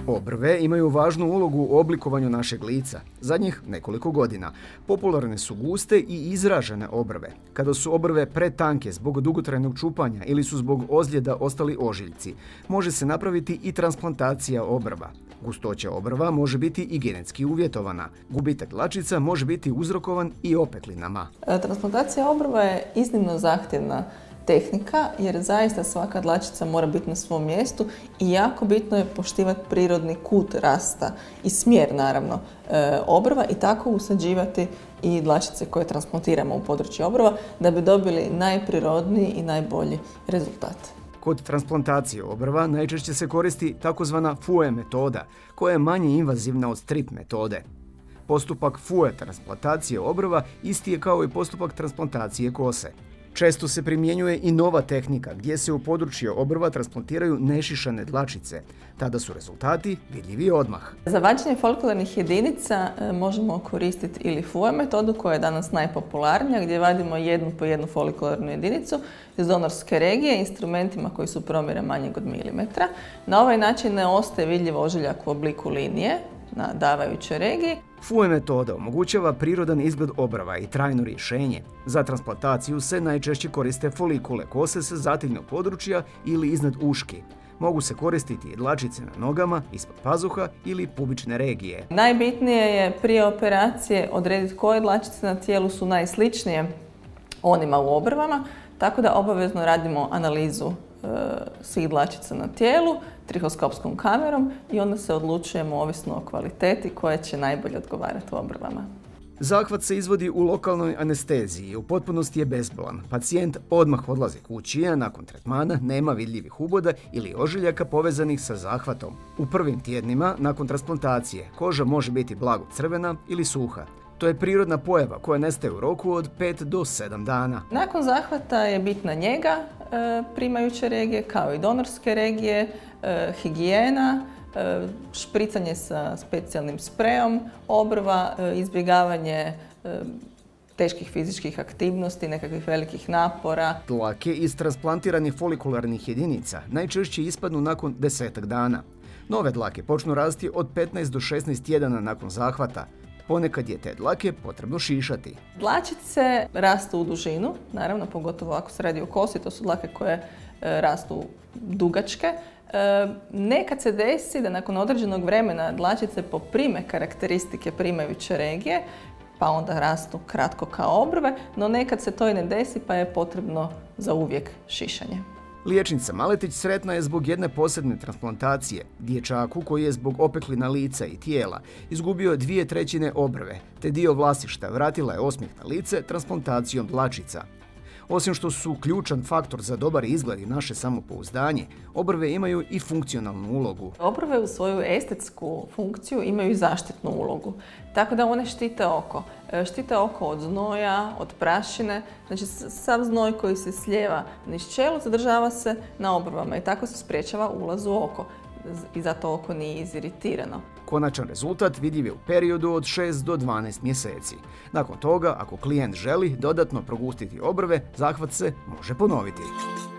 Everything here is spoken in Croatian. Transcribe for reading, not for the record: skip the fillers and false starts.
Obrve imaju važnu ulogu u oblikovanju našeg lica. Zadnjih nekoliko godina popularne su guste i izražene obrve. Kada su obrve pretanke zbog dugotrajnog čupanja ili su zbog ozljeda ostali ožiljci, može se napraviti i transplantacija obrva. Gustoća obrva može biti i genetski uvjetovana. Gubitak dlačica može biti uzrokovan i opeklinama. Transplantacija obrva je iznimno zahtjevna tehnika jer zaista svaka dlačica mora biti na svom mjestu i jako bitno je poštivati prirodni kut rasta i smjer naravno obrva i tako usađivati i dlačice koje transplantiramo u područje obrva da bi dobili najprirodniji i najbolji rezultat. Kod transplantacije obrva najčešće se koristi takozvana FUE metoda, koja je manje invazivna od strip metode. Postupak FUE transplantacije obrva isti je kao i postupak transplantacije kose. Često se primjenjuje i nova tehnika gdje se u područje obrva transplantiraju nešišane dlačice. Tada su rezultati vidljivi odmah. Za vađenje folikularnih jedinica možemo koristiti ili FUE metodu koja je danas najpopularnija gdje vadimo jednu po jednu folikularnu jedinicu iz donorske regije instrumentima koji su promjere manjeg od milimetra. Na ovaj način ne ostaje vidljiv ožiljak u obliku linije na davajućoj regiji. FUE metoda omogućava prirodan izgled obrva i trajno rješenje. Za transplantaciju se najčešće koriste folikule kose sa zatiljnog područja ili iznad uški. Mogu se koristiti i dlačice na nogama, ispod pazuha ili pubične regije. Najbitnije je prije operacije odrediti koje dlačice na tijelu su najsličnije onima u obrvama, tako da obavezno radimo analizu svih dlačica na tijelu trihoskopskom kamerom i onda se odlučujemo ovisno o kvaliteti koja će najbolje odgovarati u obrvama. Zahvat se izvodi u lokalnoj anesteziji i u potpunosti je bezbolan. Pacijent odmah odlazi kući, a nakon tretmana nema vidljivih uboda ili ožiljaka povezanih sa zahvatom. U prvim tjednima nakon transplantacije koža može biti blago crvena ili suha. To je prirodna pojava koja nestaje u roku od 5 do 7 dana. Nakon zahvata je bitna njega primajuće regije kao i donorske regije, higijena, špricanje sa specijalnim sprejom obrva, izbjegavanje teških fizičkih aktivnosti, nekakvih velikih napora. Dlake iz transplantiranih folikularnih jedinica najčešće ispadnu nakon 10 dana. Nove dlake počnu rasti od 15 do 16 tjedana nakon zahvata. Ponekad je te dlake potrebno šišati. Dlačice rastu u dužinu, naravno pogotovo ako se radi o kosi, to su dlake koje rastu dugačke. Nekad se desi da nakon određenog vremena dlačice poprime karakteristike primajuće regije, pa onda rastu kratko kao obrve, no nekad se to i ne desi pa je potrebno zauvijek šišanje. Liječnica Maletić sretna je zbog jedne posebne transplantacije, dječaku koji je zbog opeklina lica i tijela izgubio 2/3 obrve, te dio vlasišta vratila je osmijeh na lice transplantacijom dlačica. Osim što su ključan faktor za dobar izgled i naše samopouzdanje, obrve imaju i funkcionalnu ulogu. Obrve u svoju estetsku funkciju imaju i zaštitnu ulogu, tako da one štite oko. Štite oko od znoja, od prašine, znači sav znoj koji se slijeva niz čelo zadržava se na obrvama i tako se sprječava ulaz u oko i zato oko nije iziritirano. Konačan rezultat vidljiv je u periodu od 6 do 12 mjeseci. Nakon toga, ako klijent želi dodatno progustiti obrve, zahvat se može ponoviti.